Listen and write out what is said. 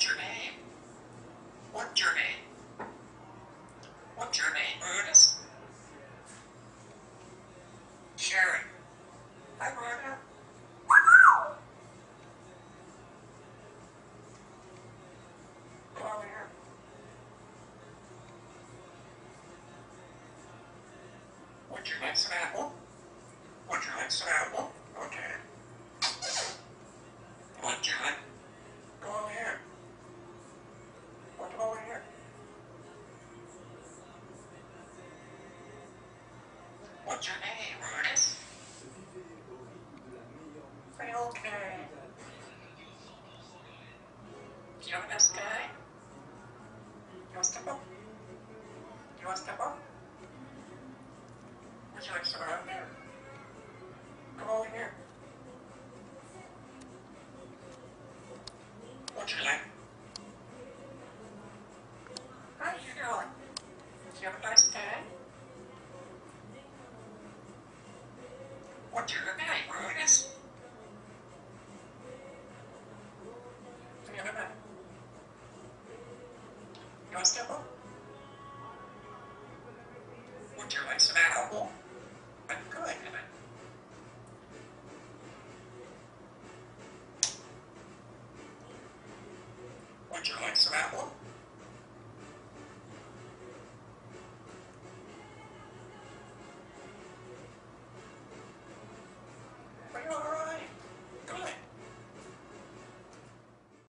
What's your name? What's your name? What's your name, Brutus? Sharon. Hi, Brutus. Come over here. Would you like some apple? Would you like some apple? Okay. Would you like? Go over here. What over here? What's your name, Brutus? Say okay. Do you have a nice guy? You want to step up? You want to step up? Would you like some around here? Come over here. What'd you like? How you doing? Do you have a nice day? What's your name, Brutus? Do you have a name? You want to step up? Would you like some apple? I'm good, isn't it? Would you like some apple?